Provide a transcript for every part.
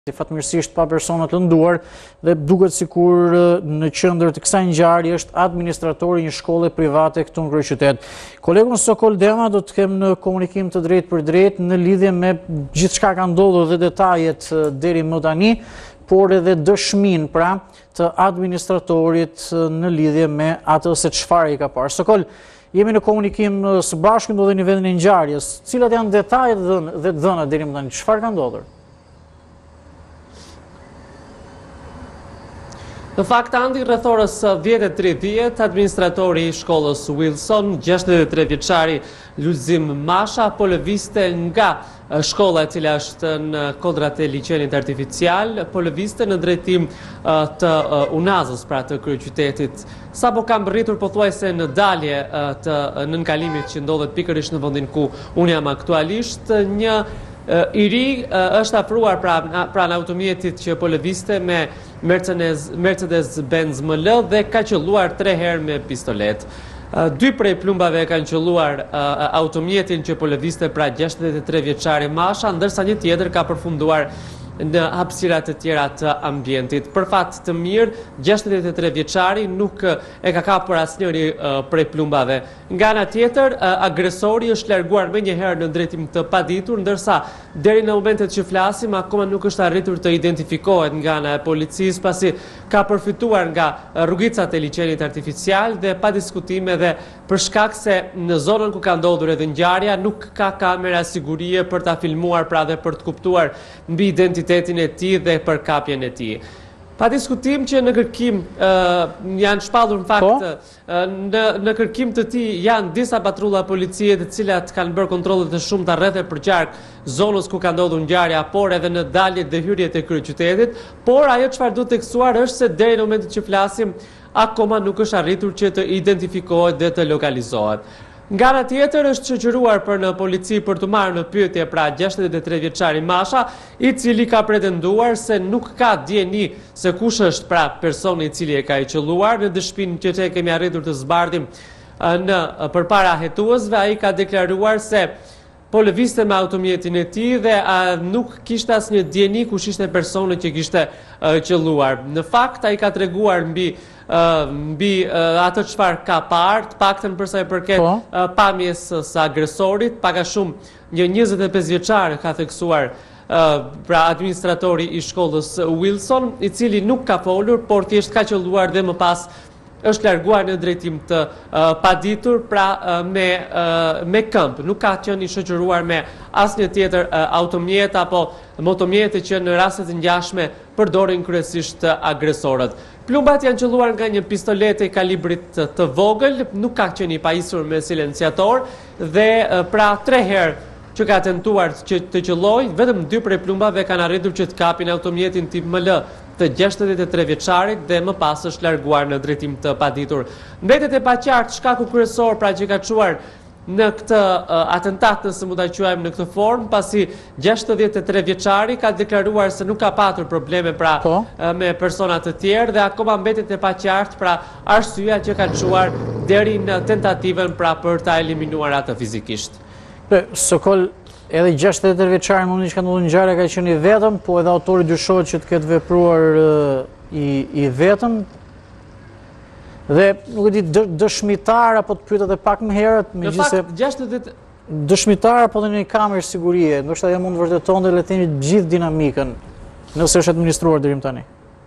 Fatmirësisht pa persona të lënduar dhe duket sikur në qendër të kësaj ngjarje është administratori i një shkolle private këtu në kryeqytet. Kolegun Sokol Dema do të kem në komunikim të drejtë për drejtë në lidhje me gjithçka ka ndodhur dhe detajet deri më tani, por edhe dëshmin pra të administratorit në lidhje me atë se çfarë i ka parë. Sokol, jemi në komunikim së bashku ndodhen në vendin e ngjarjes. Cilat janë detajet dhe të dhëna deri më tani? Çfarë ka ndodhur? Në fakt, andi rreth orës 10:30, administratori i shkollës Wilson, 63 vjeçari Lulëzim Masha, po lëvizte nga shkolla e cila është në kodrat e liçenit artificial, po lëvizte në drejtim të Unazës, pra të kryeqytetit. Sapo kam rritur pothuajse në dalje të nënkalimit që ndodhet pikërisht në vendin ku unë jam aktualisht, një i ri është afruar pranë automjetit që po lëvizte me Mercedes Benz dhe ka qëlluar 3 herë me pistolet. 2 prej plumbave kanë qëlluar automjetin që po lëvizte pra 63 vjeçari Masha, ndërsa një tjetër ka përfunduar në hapësirat e tjera të ambientit. Për fat të mirë, 63 vjeçari nuk e ka kapur asnjëri prej plumbave. Nga ana tjetër, agresori është larguar menjëherë në drejtim të paditur, ndërsa deri në momentet që flasim akoma nuk është arritur të identifikohet nga ana e policisë, pasi ka përfituar nga rrugicat e liçenit artificial dhe pa diskutime dhe për shkak se në zonën ku ka ndodhur edhe ngjarja nuk ka kamera sigurie për ta filmuar pra dhe për të kuptuar mbi identitetin e tij dhe përkapjen e tij. Pa diskutim që në kërkim janë shpallur në fakt në kërkim të tij janë disa patrulla policie të cilat kanë bërë kontrolle të shumta rreth e përqark zonës ku ka ndodhur ngjarja, por edhe në daljet dhe hyrjet e kryeqytetit, por ajo çfarë duhet tekstuar është se deri në momentin që flasim akoma nuk është arritur që të identifikohet dhe të lokalizohet. Nga ana tjetër është shoqëruar për në polici për të marrë në pyetje pra 63 vjeçari Masha, i cili ka pretenduar se nuk ka dieni se kush është pra personi i cili e ka i qëlluar. Në dëshminë që kemi arritur të zbardhim përpara hetuesve, ai ka deklaruar se po lëvizte me automjetin e tij dhe nuk kishte asnjë dieni kush ishte personi që kishte qëlluar. Në fakt ai ka treguar mbi atë çfarë ka parë, paktën për sa i përket pamjes së agresorit, pak a shumë një 25 vjeçar ka theksuar pra administratori i shkollës Wilson, i cili nuk ka folur, por thjesht ka qëlluar dhe më pas është larguar në drejtim të paditur, pra me këmbë. Nuk ka qenë i shoqëruar me asnjë tjetër automjet apo motomjete që në rastet e ngjashme përdorin kryesisht agresorët. Plumbat janë qëlluar nga një pistolet e kalibrit të vogël, nuk ka qenë i pajisur me silenciator dhe pra 3 herë që ka tentuar të qëlloj, vetëm 2 prej plumbave kanë arritur që të kapin automjetin tip ML të 63 vjeçarit dhe më pas është larguar në drejtim të paditur. Mbetet e paqartë shkaku kryesor pra që ka çuar në këtë atentat, nëse mund ta quajmë në këtë formë, pasi 63 vjeçari ka deklaruar se nuk ka patur probleme pra me persona të tjerë dhe akoma mbetet e paqartë pra arsyeja që ka çuar deri në tentativën pra për ta eliminuar atë fizikisht. Sokol, edhe 63 vjeçari mundi që ka ndodhur ngjarja ka qenë i vetëm, po edhe autori dyshohet që të ketë vepruar i vetëm. Dhe nuk e di dëshmitar apo të pyetet edhe pak më herët, megjithëse dëshmitar apo në një kamerë sigurie, ndoshta ajo mund të vërtetonte le të themi gjithë dinamikën nëse është administruar deri më tani.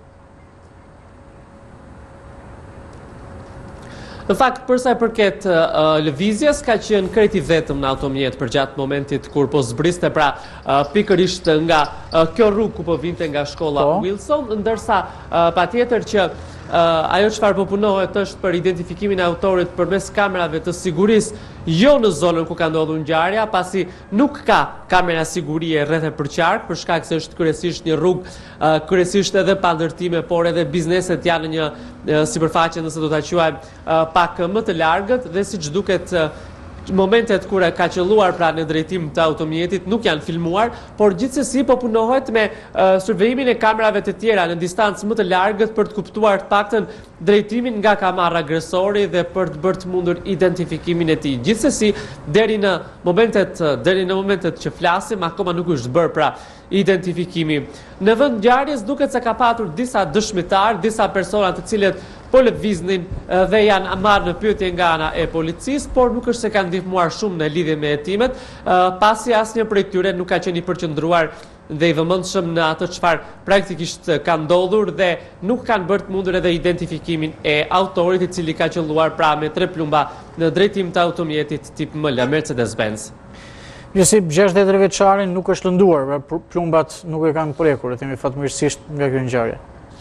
Në fakt, përsa i përket lëvizjes, ka qenë krejt i vetëm në automjet për gjatë momentit kur po zbriste pra pikërisht nga kjo rrugë ku po vinte nga shkolla Wilson, ndërsa patjetër që ajo çfarë po punohet është për identifikimin e autorit përmes kamerave të sigurisë, jo në zonën ku ka ndodhur ngjarja, pasi nuk ka kamera sigurie rreth e përqark, për shkak se është kryesisht një rrugë kryesisht edhe pa ndërtime, por edhe bizneset janë në një sipërfaqe, nëse do ta quajmë, pak më të largët dhe siç duket momentet kur ka qëlluar pra në drejtim të automjetit nuk janë filmuar, por gjithsesi po punohet me survejimin e kamerave të tjera në distancë më të largët për të kuptuar të paktën drejtimin nga ka marrë agresori dhe për të bërë të mundur identifikimin e tij. Gjithsesi, deri në momentet që flasim, akoma nuk është bërë pra identifikimi. Në vend ngjarjes duket se ka patur disa dëshmitar, disa persona të cilët po lëviznin dhe janë marrë në pyetje nga ana e policisë, por nuk është se kanë ndihmuar shumë në lidhje me hetimet, pasi asnjë prej tyre nuk ka qenë i përqendruar dhe i vëmendshëm në atë çfarë praktikisht ka ndodhur dhe nuk kanë bërë të mundur edhe identifikimin e autorit i cili ka qëlluar pra me 3 plumba në drejtim të automjetit tip ML Mercedes Benz. Gjësi 63 vjeçarin nuk është lënduar, plumbat nuk e kanë prekur, e themi fatmirësisht nga kjo ngjarje.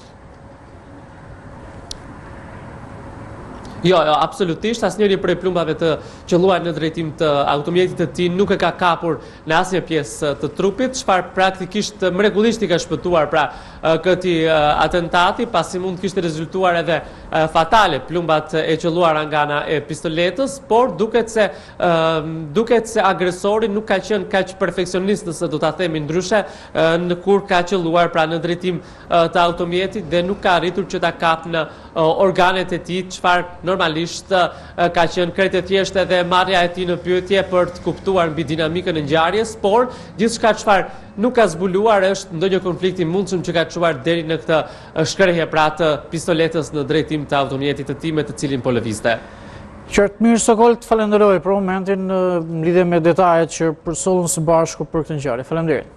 Jo, absolutisht, asnjëri prej plumbave të qëlluar në drejtim të automjetit të tij nuk e ka kapur në asnjë pjesë të trupit, çfarë praktikisht mrekullisht i ka shpëtuar pra këtij atentati, pasi mund të kishte rezultuar edhe fatale plumbat e qëlluara nga ana e pistoletës, por duket se agresori nuk ka qenë kaq perfeksionist, nëse do ta themi ndryshe, në kur ka qëlluar pra në drejtim të automjetit dhe nuk ka arritur që ta kap në organet e tij, çfarë normalisht ka qenë krejt e thjeshtë edhe marrja e tij në pyetje për të kuptuar mbi dinamikën e ngjarjes, por gjithçka çfarë nuk ka zbuluar është ndonjë konflikt i mundshëm që ka çuar deri në këtë shkrehje pra të pistoletës në drejtim të automjetit të tij me të cilin po lëvizte. Qartë mirë Sokol, të falenderoj për momentin në lidhje me detajet që përsollën së bashku për këtë ngjarje. Faleminderit.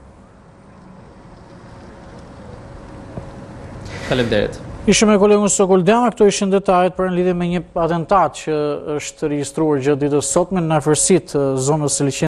Faleminderit. Ishte me kolegun Sokol Dema, këto ishin detajet për në lidhje me një atentat që është regjistruar gjatë ditës sotme në afërsitë zonës së